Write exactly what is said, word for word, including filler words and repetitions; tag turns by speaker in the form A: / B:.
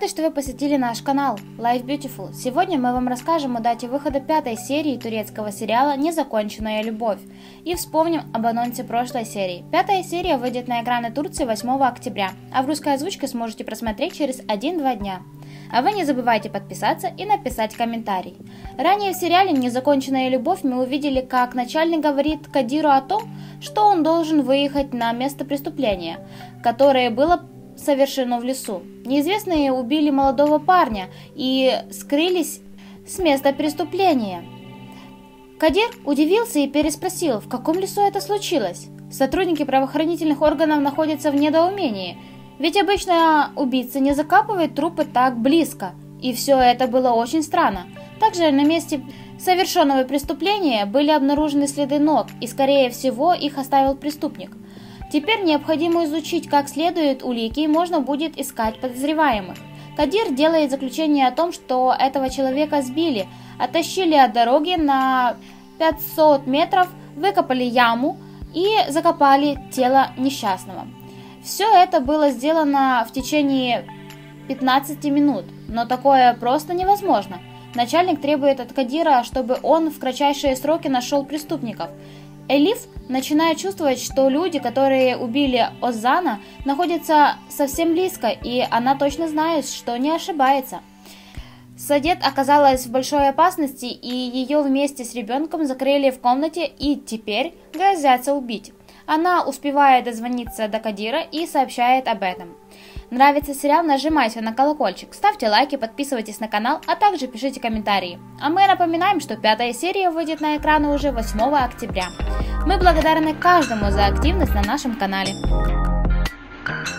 A: рады, что вы посетили наш канал Life Beautiful. Сегодня мы вам расскажем о дате выхода пятой серии турецкого сериала «Незаконченная любовь» и вспомним об анонсе прошлой серии. Пятая серия выйдет на экраны Турции восьмого октября, а в русской озвучке сможете просмотреть через один-два дня. А вы не забывайте подписаться и написать комментарий. Ранее в сериале «Незаконченная любовь» мы увидели, как начальник говорит Кадиру о том, что он должен выехать на место преступления, которое было совершено в лесу. Неизвестные убили молодого парня и скрылись с места преступления. Кадир удивился и переспросил, в каком лесу это случилось. Сотрудники правоохранительных органов находятся в недоумении, ведь обычно убийцы не закапывают трупы так близко, и все это было очень странно. Также на месте совершенного преступления были обнаружены следы ног, и скорее всего их оставил преступник. Теперь необходимо изучить как следует улики, и можно будет искать подозреваемых. Кадир делает заключение о том, что этого человека сбили, оттащили от дороги на пятьсот метров, выкопали яму и закопали тело несчастного. Все это было сделано в течение пятнадцати минут, но такое просто невозможно. Начальник требует от Кадира, чтобы он в кратчайшие сроки нашел преступников. Элиф начинает чувствовать, что люди, которые убили Озана, находятся совсем близко, и она точно знает, что не ошибается. Садет оказалась в большой опасности, и ее вместе с ребенком закрыли в комнате и теперь грозятся убить. Она успевает дозвониться до Кадира и сообщает об этом. Нравится сериал? Нажимайте на колокольчик, ставьте лайки, подписывайтесь на канал, а также пишите комментарии. А мы напоминаем, что пятая серия выйдет на экраны уже восьмого октября. Мы благодарны каждому за активность на нашем канале.